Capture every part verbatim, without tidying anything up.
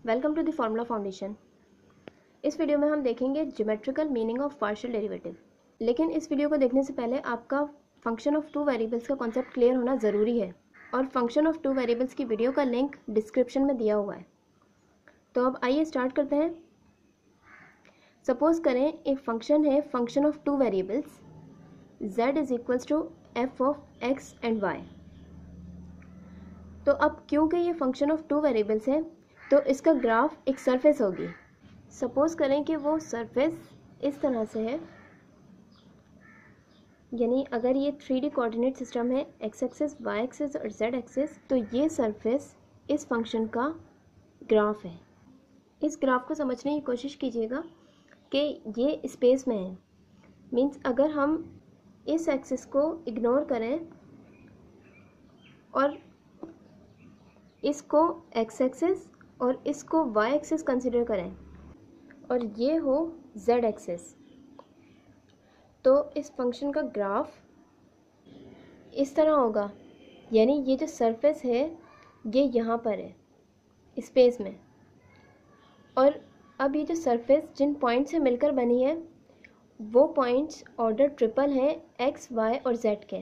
Welcome to the formula foundation. इस video में हम देखेंगे geometrical meaning of partial derivative. लेकिन इस वीडियो को देखने से पहले आपका फंक्शन ऑफ टू वेरिएबल्स का कॉन्सेप्ट क्लियर होना ज़रूरी है और फंक्शन ऑफ टू वेरिएबल्स की वीडियो का लिंक डिस्क्रिप्शन में दिया हुआ है। तो अब आइए स्टार्ट करते हैं। सपोज करें एक फंक्शन है function of two variables z is equals to f of x and y. तो अब क्योंकि ये फंक्शन ऑफ टू वेरिएबल्स है तो इसका ग्राफ एक सरफेस होगी। सपोज करें कि वो सरफेस इस तरह से है, यानी अगर ये थ्री डी कोऑर्डिनेट सिस्टम है एक्स एक्सिस, वाई एक्सिस और जेड एक्सिस, तो ये सरफेस इस फंक्शन का ग्राफ है। इस ग्राफ को समझने की कोशिश कीजिएगा कि ये स्पेस में है। मीन्स अगर हम इस एक्सिस को इग्नोर करें और इसको एक्स एक्सिस और इसको वाई एक्सिस कंसिडर करें और ये हो जेड एक्सिस, तो इस फंक्शन का ग्राफ इस तरह होगा। यानी ये जो सरफेस है ये यहाँ पर है स्पेस में, और अब ये जो सरफेस जिन पॉइंट से मिलकर बनी है वो पॉइंट्स ऑर्डर ट्रिपल हैं एक्स, वाई और जेड के।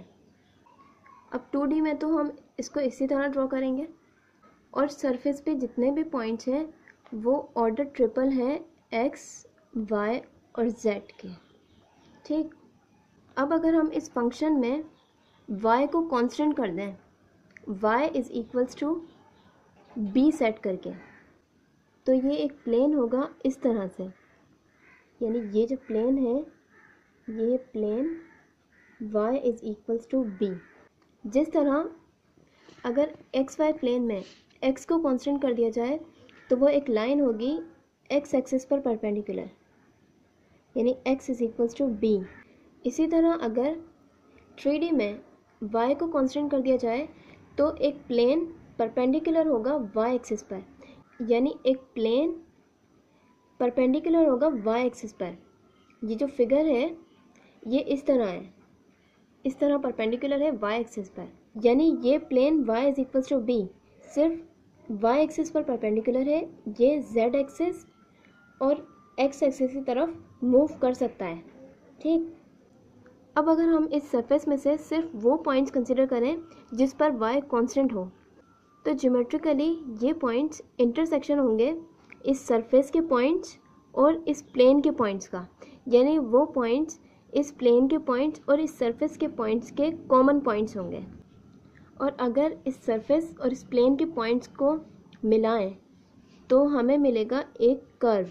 अब टू डी में तो हम इसको इसी तरह ड्रॉ करेंगे और सरफेस पे जितने भी पॉइंट्स हैं वो ऑर्डर ट्रिपल हैं एक्स, वाई और जेड के। ठीक, अब अगर हम इस फंक्शन में y को कांस्टेंट कर दें, y is equals to b set करके, तो ये एक प्लेन होगा इस तरह से। यानी ये जो प्लेन है ये plane y is equals to b. जिस तरह अगर एक्स वाई प्लेन में x को कांस्टेंट कर दिया जाए तो वो एक लाइन होगी x एक्सिस पर परपेंडिकुलर, यानी x is equals to b. इसी तरह अगर थ्री डी में y को कांस्टेंट कर दिया जाए तो एक प्लेन परपेंडिकुलर होगा y एक्सिस पर, यानी एक प्लेन परपेंडिकुलर होगा y एक्सिस पर। ये जो फिगर है ये इस तरह है, इस तरह परपेंडिकुलर है y एक्सिस पर, यानी ये plane y is equals to b सिर्फ y एक्सिस पर परपेंडिकुलर है। ये z एक्सिस और x एक्सिस की तरफ मूव कर सकता है। ठीक, अब अगर हम इस सरफेस में से सिर्फ वो पॉइंट्स कंसिडर करें जिस पर y कांस्टेंट हो, तो ज्योमेट्रिकली ये पॉइंट्स इंटरसेक्शन होंगे इस सरफेस के पॉइंट्स और इस प्लेन के पॉइंट्स का। यानी वो पॉइंट्स इस प्लेन के पॉइंट्स और इस सरफेस के पॉइंट्स के कॉमन पॉइंट्स होंगे। और अगर इस सरफेस और इस प्लेन के पॉइंट्स को मिलाएं तो हमें मिलेगा एक कर्व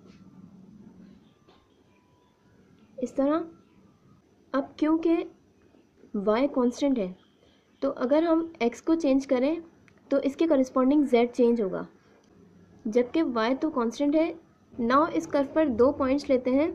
इस तरह। अब क्योंकि y कांस्टेंट है तो अगर हम x को चेंज करें तो इसके करस्पॉन्डिंग z चेंज होगा, जबकि y तो कांस्टेंट है। नाउ इस कर्व पर दो पॉइंट्स लेते हैं,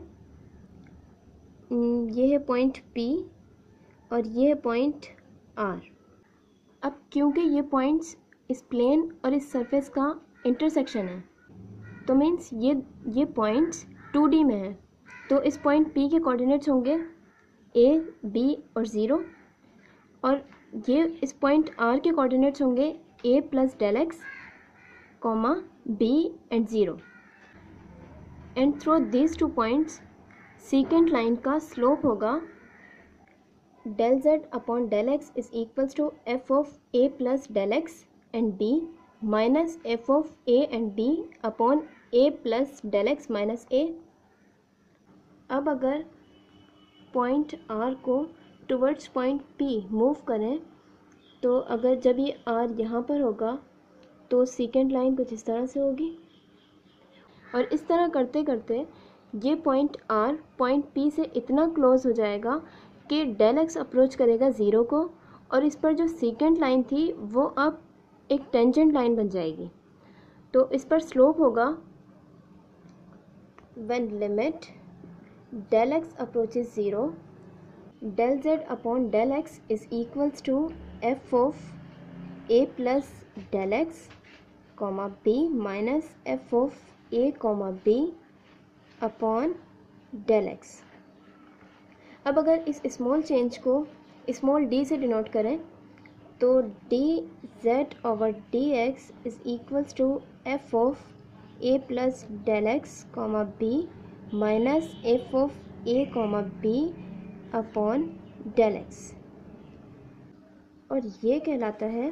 ये है पॉइंट P और ये है पॉइंट R। अब क्योंकि ये पॉइंट्स इस प्लेन और इस सरफेस का इंटरसेक्शन है तो मीन्स ये ये पॉइंट्स टू डी में है, तो इस पॉइंट P के कोऑर्डिनेट्स होंगे A, B और ज़ीरो, और ये इस पॉइंट R के कोऑर्डिनेट्स होंगे A plus del x comma B and zero. And through these two points secant line का स्लोप होगा del z upon del x is equals to f of a plus del x and b minus f of a and b upon a plus del x minus a। अब अगर point r को towards point p move करें तो अगर जब ये r यहाँ पर होगा तो सीकेंट लाइन कुछ इस तरह से होगी, और इस तरह करते करते ये पॉइंट r पॉइंट p से इतना क्लोज हो जाएगा कि डेल एक्स अप्रोच करेगा ज़ीरो को, और इस पर जो सीकेंट लाइन थी वो अब एक टेंजेंट लाइन बन जाएगी। तो इस पर स्लोप होगा when limit del x approaches zero del z upon del x is equals to f of a plus del x comma b minus f of a comma b upon del x. अब अगर इस small change को small d से denote करें तो d z over d x is equals to f of a plus del x comma b minus f of a comma b upon del x, और ये कहलाता है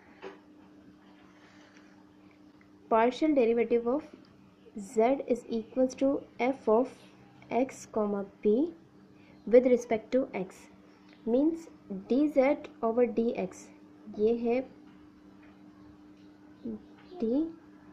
partial derivative of z is equals to f of x comma b with respect to x, means d z over d x, ये है d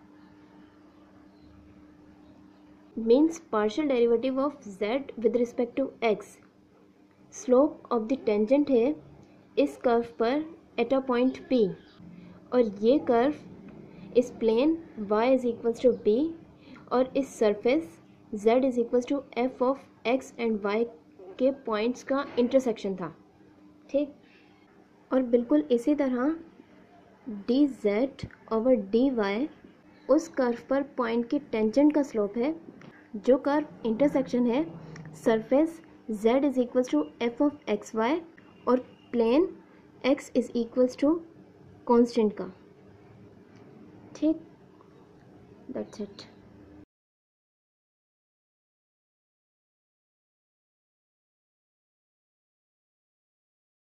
means partial derivative of z with respect to x। Slope of the tangent है इस curve पर at a point P, और ये curve इस plane y is equals to b और इस surface z is equals to f of x and y के points का इंटरसेक्शन था, ठीक। और बिल्कुल इसी तरह d z over d y उस कर्व पर पॉइंट की टेंजेंट का स्लोप है, जो कर्व इंटरसेक्शन है surface z is equals to f of x y और plane x is equals to constant का, ठीक। That's it.